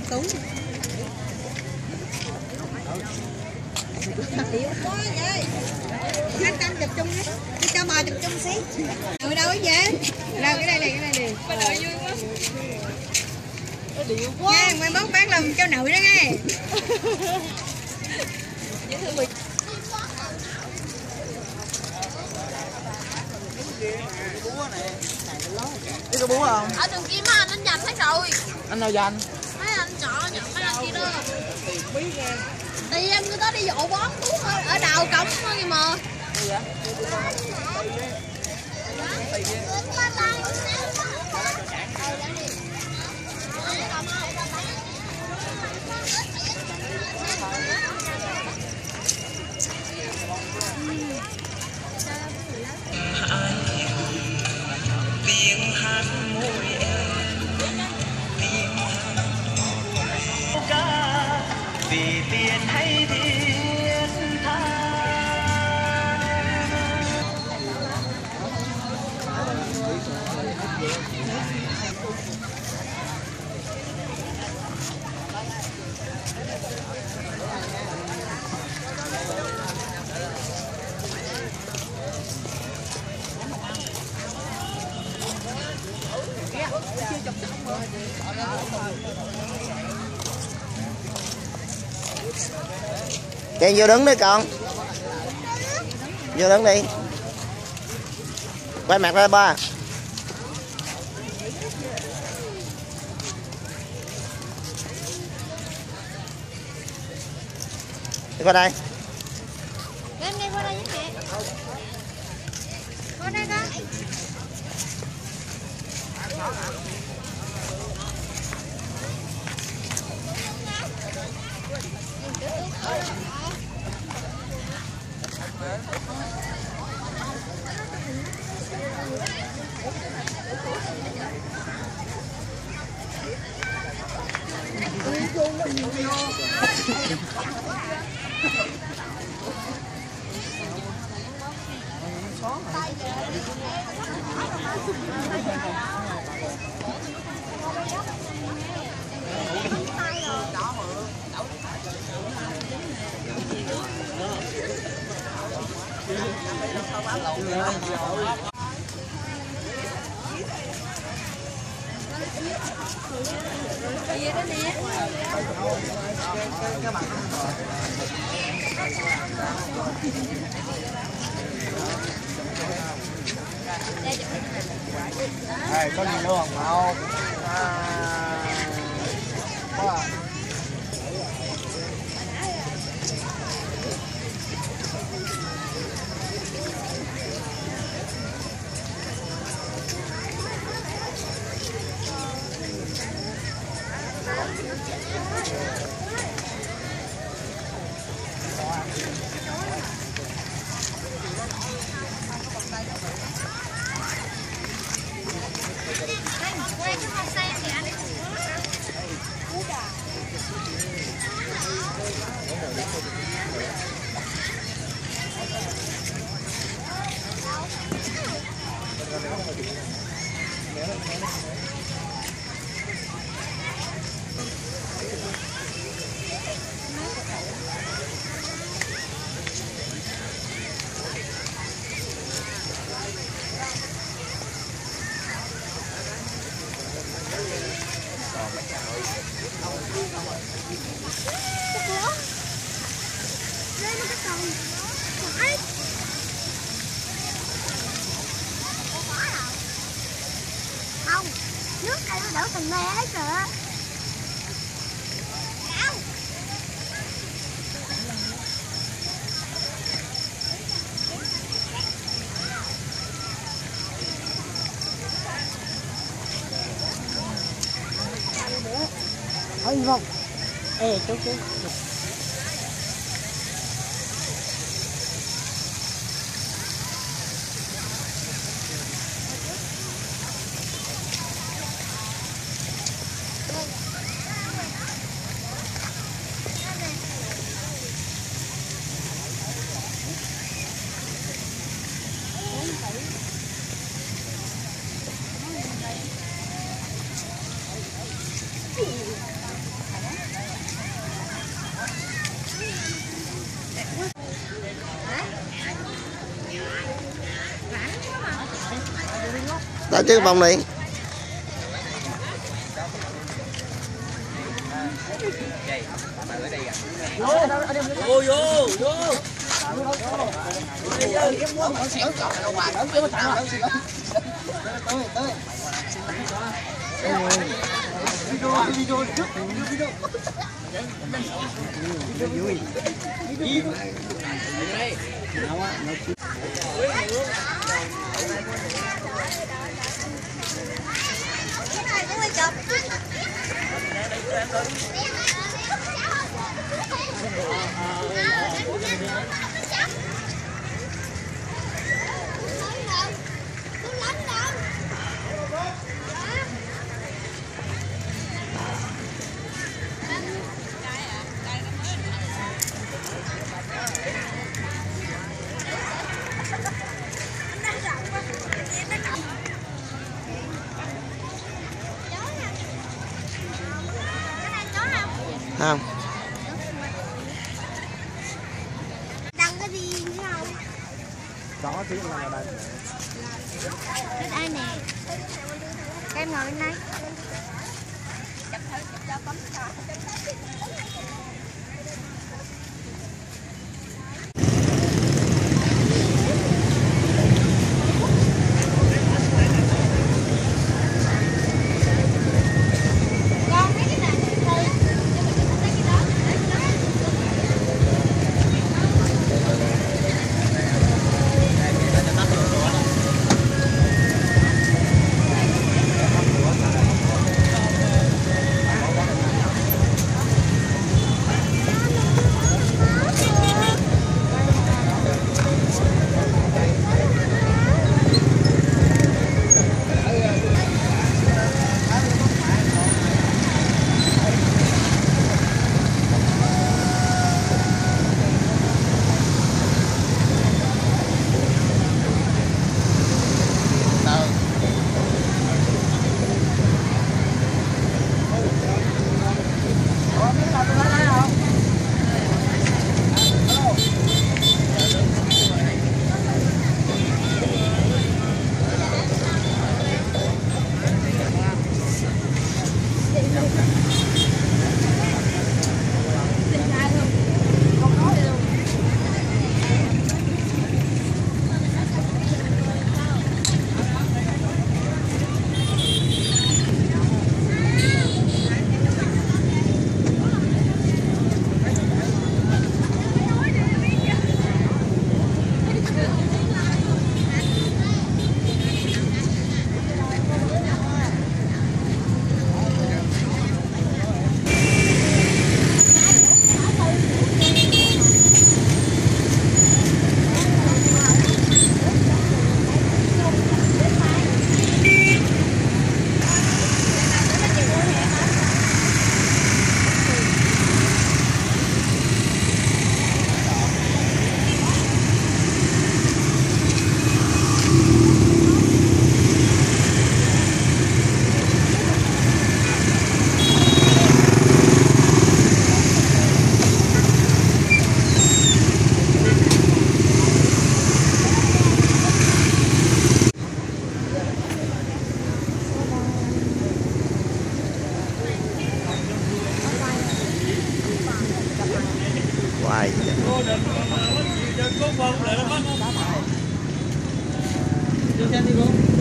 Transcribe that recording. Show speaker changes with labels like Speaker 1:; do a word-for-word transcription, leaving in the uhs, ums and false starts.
Speaker 1: Túng. Điệu quá vậy. Anh Tâm chụp chung đi. Đi cho bà chụp chung xí. Ngồi đâu vậy? Đâu cái đây này, cái đây nè. Bà nội vui quá. Điệu quá. Nha, mai mốt bán lòng cho nội đó nghe. Dễ thương mình.
Speaker 2: Biết có bún không?
Speaker 3: Ở đường kia mấy anh anh giành hết rồi.
Speaker 2: Anh nào giành?
Speaker 3: Mấy anh chọn nhận mấy anh kia đó. Tiền người ta đi dụ bón thuốc ở đầu cổng thôi kìa mà.
Speaker 2: Gì vậy?
Speaker 4: tiếng hát môi em tiếng hát ca vì tiền hay thiết tha.
Speaker 2: Chị vô đứng đi con. Vô đứng đi. Quay mặt ra ba. Đi qua đây.
Speaker 3: Em đi qua đây với mẹ. Qua đây con.
Speaker 2: Đây, có gì nữa không? Một, hai, ba.
Speaker 3: Không, nước này nó đổ từng mê hết rồi á.
Speaker 1: Ôi vòng. Ê chú chú.
Speaker 2: Tao chứ vòng này.
Speaker 5: Vô vô vô.
Speaker 2: Không.
Speaker 3: Đăng cái gì nữa không?
Speaker 2: Có thứ là đây.
Speaker 3: Bên ai nè? Em ngồi bên đây.
Speaker 2: Hoài.
Speaker 5: Đi xem đi cô.